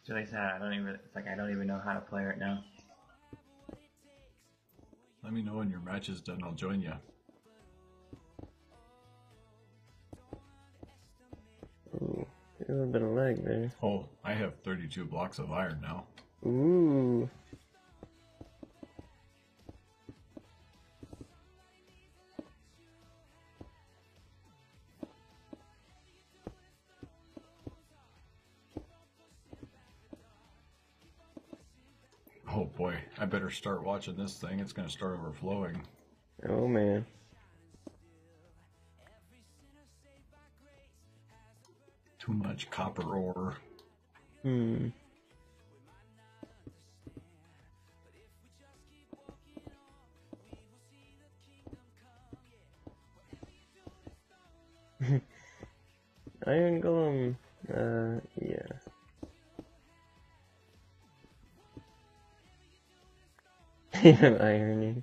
It's really sad. It's like I don't even know how to play right now. Let me know when your match is done. I'll join you. Ooh, a little bit of lag there. Oh, I have 32 blocks of iron now. Ooh. Oh boy, I better start watching this thing. It's going to start overflowing. Oh man. Too much copper ore. Hmm. Iron Golem. Yeah. Irony.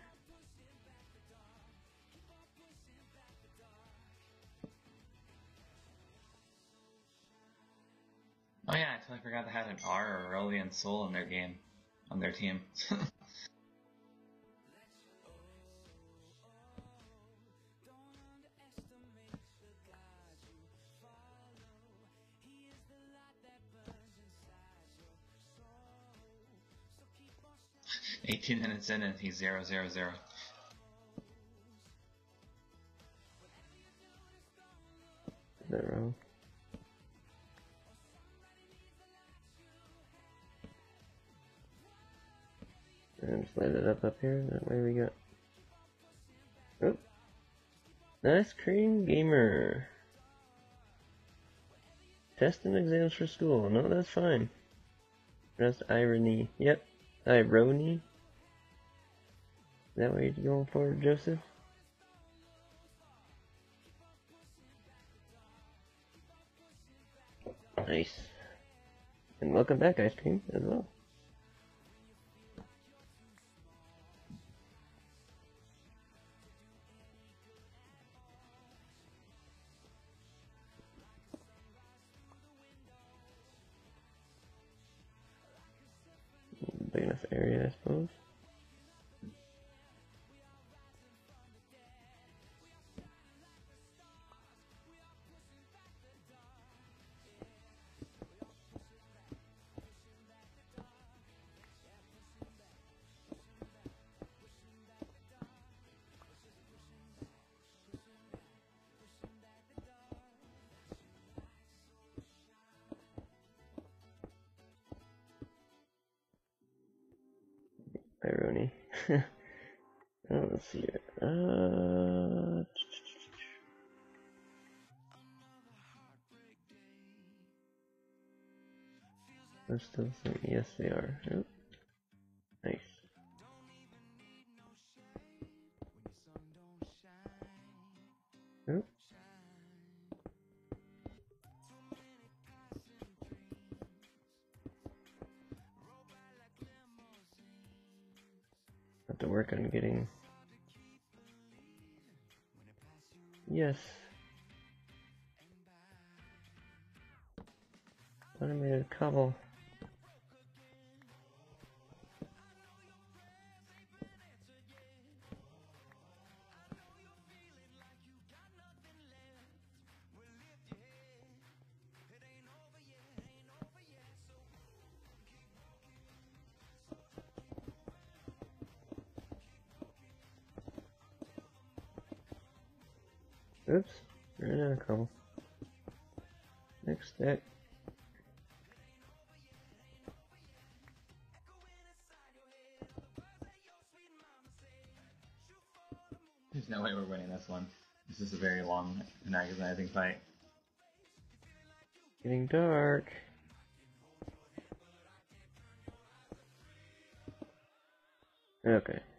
Oh yeah, I totally forgot they had an R or Aurelian Soul in their game, on their team. 18 minutes in and he's 0-0-0. Is that wrong? And just light it up here. That way we got. Oh, nice cream gamer. Testing exams for school. No, that's fine. That's irony. Yep, irony. Is that what you're going for, Joseph? Nice. And welcome back, Ice Cream, as well. Big enough area, I suppose. Irony. Let's see here. They're still the same. Yes, they are. Yep. Nice. Yep. Have to work on getting. Yes. Automated cobble. Oops. Ran out of cobble. Next stack. There's no way we're winning this one. This is a very long and agonizing fight. Getting dark. Okay.